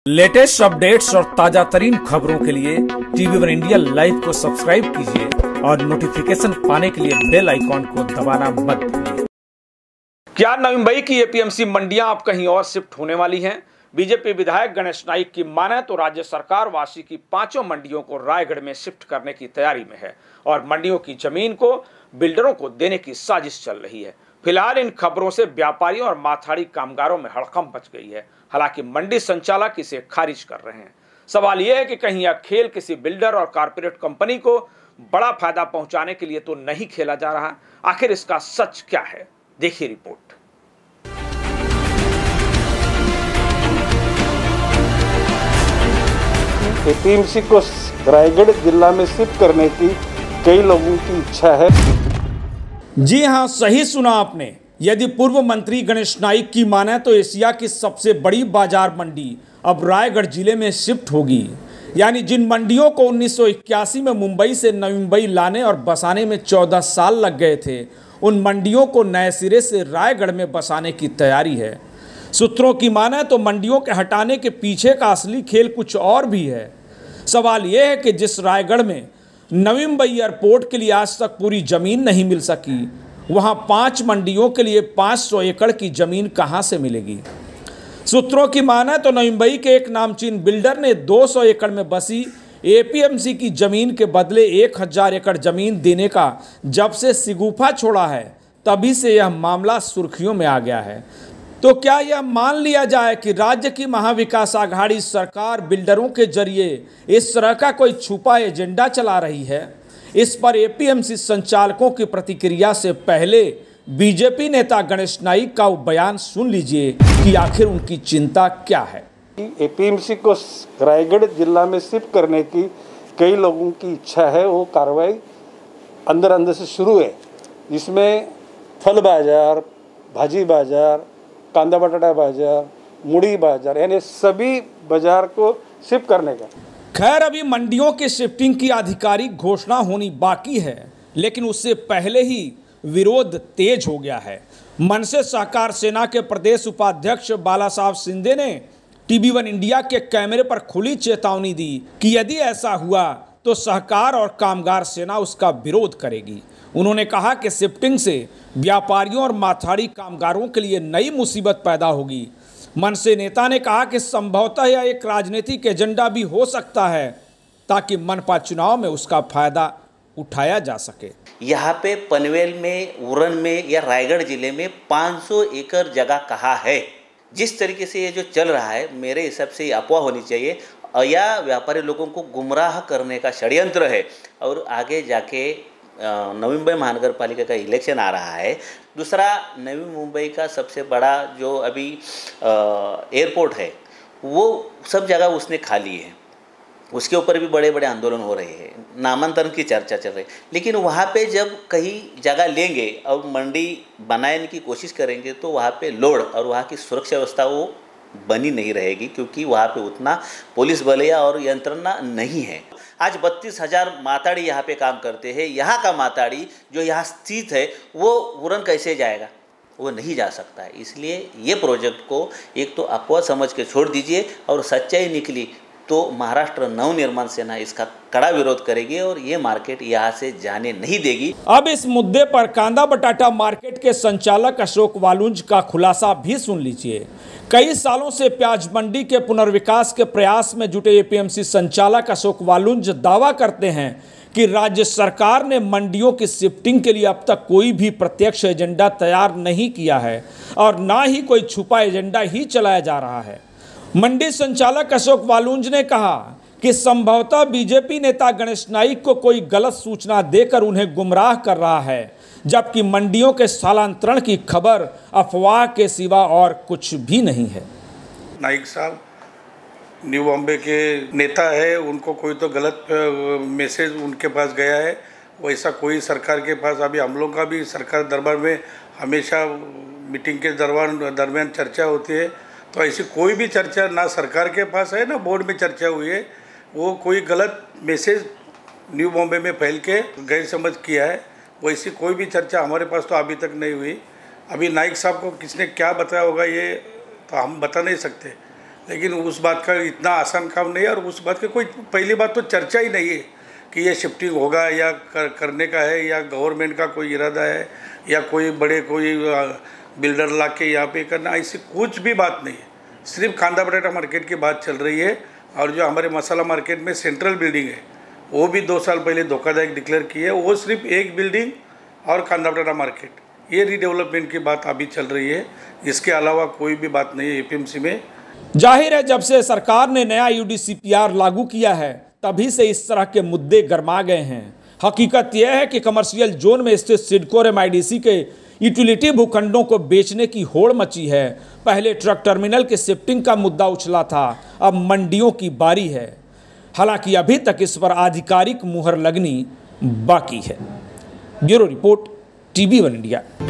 Latest updates और ताजा तरीन खबरों के लिए TV1 इंडिया लाइव को सब्सक्राइब कीजिए और नोटिफिकेशन पाने के लिए बेल आइकॉन को दबाना मत भूलिए। क्या नवी मुंबई की एपीएमसी मंडियां अब कहीं और शिफ्ट होने वाली हैं? बीजेपी विधायक गणेश नाइक की माने तो राज्य सरकार वाशी की 5 मंडियों को रायगढ़ में शिफ्ट करने की तैयारी में है और मंडियों की जमीन को बिल्डरों को देने की साजिश चल रही है। फिलहाल इन खबरों से व्यापारियों और माथाड़ी कामगारों में हड़कंप मच गई है। हालांकि मंडी संचालक इसे खारिज कर रहे हैं। सवाल यह है कि कहीं यह खेल किसी बिल्डर और कारपोरेट कंपनी को बड़ा फायदा पहुंचाने के लिए तो नहीं खेला जा रहा। आखिर इसका सच क्या है, देखिए रिपोर्ट। एपीएमसी को रायगढ़ जिला में शिफ्ट करने की कई लोगों की इच्छा है। जी हां, सही सुना आपने। यदि पूर्व मंत्री गणेश नाइक की माने तो एशिया की सबसे बड़ी बाजार मंडी अब रायगढ़ जिले में शिफ्ट होगी। यानी जिन मंडियों को 1981 में मुंबई से नवी मुंबई लाने और बसाने में 14 साल लग गए थे, उन मंडियों को नए सिरे से रायगढ़ में बसाने की तैयारी है। सूत्रों की माने तो मंडियों के हटाने के पीछे का असली खेल कुछ और भी है। सवाल यह है कि जिस रायगढ़ में नवी मुंबई एयरपोर्ट के लिए आज तक पूरी जमीन नहीं मिल सकी, वहां 5 मंडियों के लिए 500 एकड़ की जमीन कहां से मिलेगी? सूत्रों की माने तो नवी मुंबई के एक नामचीन बिल्डर ने 200 एकड़ में बसी एपीएमसी की जमीन के बदले 1000 एकड़ जमीन देने का जब से सिगुफा छोड़ा है, तभी से यह मामला सुर्खियों में आ गया है। तो क्या यह मान लिया जाए कि राज्य की महाविकास आघाड़ी सरकार बिल्डरों के जरिए इस तरह का कोई छुपा एजेंडा चला रही है? इस पर एपीएमसी संचालकों की प्रतिक्रिया से पहले बीजेपी नेता गणेश नाइक का बयान सुन लीजिए कि आखिर उनकी चिंता क्या है। एपीएमसी को रायगढ़ जिला में शिफ्ट करने की कई लोगों की इच्छा है। वो कार्रवाई अंदर से शुरू है, जिसमें फल बाजार, भाजी बाजार, कांदा बटाटा बाजार, मुड़ी बाजार, यानी सभी बाजार को शिफ्ट करने का। खैर, अभी मंडियों के शिफ्टिंग की आधिकारिक घोषणा होनी बाकी है, लेकिन उससे पहले ही विरोध तेज हो गया है। मनसे सहकार सेना के प्रदेश उपाध्यक्ष बाला साहब शिंदे ने TV1 इंडिया के कैमरे पर खुली चेतावनी दी कि यदि ऐसा हुआ तो सहकार और कामगार सेना उसका विरोध करेगी। उन्होंने कहा कि शिफ्टिंग से व्यापारियों और माथाड़ी कामगारों के लिए नई मुसीबत पैदा होगी। मनसे नेता ने कहा कि संभवतः यह एक राजनीतिक एजेंडा भी हो सकता है ताकि मनपा चुनाव में उसका फायदा उठाया जा सके। यहाँ पे पनवेल में, उरण में या रायगढ़ जिले में 500 एकड़ जगह कहाँ है? जिस तरीके से ये जो चल रहा है, मेरे हिसाब से ये अफवाह होनी चाहिए या व्यापारी लोगों को गुमराह करने का षड्यंत्र है। और आगे जाके नवी मुंबई महानगर पालिका का इलेक्शन आ रहा है। दूसरा, नवी मुंबई का सबसे बड़ा जो अभी एयरपोर्ट है, वो सब जगह उसने खा ली है। उसके ऊपर भी बड़े बड़े आंदोलन हो रहे हैं, नामांतरण की चर्चा चल रही है। लेकिन वहाँ पे जब कहीं जगह लेंगे और मंडी बनाने की कोशिश करेंगे तो वहाँ पे लोड और वहाँ की सुरक्षा व्यवस्था वो बनी नहीं रहेगी, क्योंकि वहाँ पे उतना पुलिस बल या और यंत्रणा नहीं है। आज 32,000 माताड़ी यहाँ पे काम करते हैं। यहाँ का माताड़ी जो यहाँ स्थित है वो उरण कैसे जाएगा? वो नहीं जा सकता है। इसलिए ये प्रोजेक्ट को एक तो अफवाह समझ के छोड़ दीजिए, और सच्चाई निकली तो महाराष्ट्र नवनिर्माण सेना इसका कड़ा विरोध करेगी और ये मार्केट यहाँ से जाने नहीं देगी। अब इस मुद्दे पर कांदा बटाटा मार्केट के संचालक अशोक वालुंज का खुलासा भी सुन लीजिए। कई सालों से प्याज मंडी के पुनर्विकास के प्रयास में जुटे एपीएमसी संचालक अशोक वालुंज दावा करते हैं कि राज्य सरकार ने मंडियों की शिफ्टिंग के लिए अब तक कोई भी प्रत्यक्ष एजेंडा तैयार नहीं किया है और ना ही कोई छुपा एजेंडा ही चलाया जा रहा है। मंडी संचालक अशोक वालुंज ने कहा कि संभवतः बीजेपी नेता गणेश नाइक को कोई गलत सूचना देकर उन्हें गुमराह कर रहा है, जबकि मंडियों के स्थानांतरण की खबर अफवाह के सिवा और कुछ भी नहीं है। नाइक साहब न्यू बॉम्बे के नेता है, उनको कोई तो गलत मैसेज उनके पास गया है। वैसा कोई सरकार के पास, अभी हम लोग का भी सरकार दरबार में हमेशा मीटिंग के दरमियान चर्चा होती है, तो ऐसी कोई भी चर्चा ना सरकार के पास है ना बोर्ड में चर्चा हुई है। वो कोई गलत मैसेज न्यू बॉम्बे में फैल के गैर समझ किया है, वैसी कोई भी चर्चा हमारे पास तो अभी तक नहीं हुई। अभी नाइक साहब को किसने क्या बताया होगा ये तो हम बता नहीं सकते, लेकिन उस बात का इतना आसान काम नहीं है और उस बात की कोई पहली बात तो चर्चा ही नहीं है कि ये शिफ्टिंग होगा या करने का है या गवर्नमेंट का कोई इरादा है या कोई बड़े कोई बिल्डर ला के यहाँ पे करना, ऐसी कुछ भी बात नहीं है। सिर्फ कांदा बटाटा मार्केट की बात चल रही है और जो हमारे मसाला मार्केट में सेंट्रल बिल्डिंग है वो भी 2 साल पहले धोखादायक डिक्लेयर की है, वो सिर्फ एक बिल्डिंग और कांदा बटाटा मार्केट ये रीडेवलपमेंट की बात अभी चल रही है, इसके अलावा कोई भी बात नहीं है एपीएमसी में। जाहिर है जब से सरकार ने नया यूडीसीपीआर लागू किया है तभी से इस तरह के मुद्दे गरमा गए हैं। हकीकत यह है कि कमर्शियल जोन में स्थित सिडको और एमआईडीसी के यूटिलिटी भूखंडों को बेचने की होड़ मची है। पहले ट्रक टर्मिनल के शिफ्टिंग का मुद्दा उछला था, अब मंडियों की बारी है। हालांकि अभी तक इस पर आधिकारिक मुहर लगनी बाकी है। Bureau report, TV1 India.